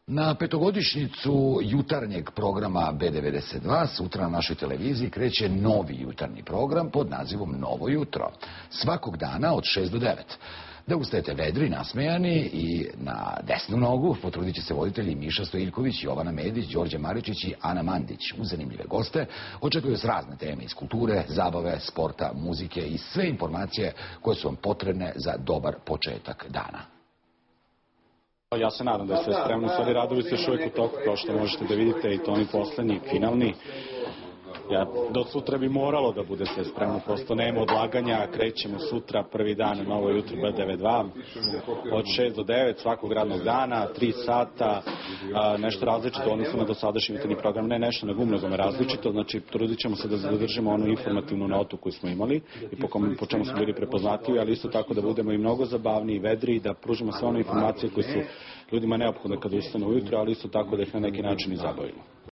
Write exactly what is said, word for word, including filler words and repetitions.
Na petogodišnjicu jutarnjeg programa B devedeset dva sutra na našoj televiziji kreće novi jutarnji program pod nazivom Novo jutro. Svakog dana od šest do devet. Da ustajete vedri, nasmejani i na desnu nogu potrudit će se voditelji Miša Stojiljković, Jovana Medić, Đorđe Maričić i Ana Mandić. Uz zanimljive goste očekuju s razne teme iz kulture, zabave, sporta, muzike i sve informacije koje su vam potrebne za dobar početak dana. Ja se nadam da je sve spremno, stvari radovi se još uvijek u toku, kao što možete da vidite, i to oni poslednji, finalni. Ja, do sutra bi moralo da bude sve spremno, prosto nema odlaganja, krećemo sutra, prvi dan, novo jutro B devedeset dva, od šest do devet svakog radnog dana, tri sata, a, nešto različito, odnosno na dosadašnji jutarnji program, ne nešto, nego umnogome različito, znači trudit ćemo se da zadržimo onu informativnu notu koju smo imali i po, kom, po čemu smo bili prepoznatljivi, ali isto tako da budemo i mnogo zabavniji, vedri, da pružimo sve one informacije koje su ljudima neophodne kada ustanu ujutro, ali isto tako da ih na neki način i zabavimo.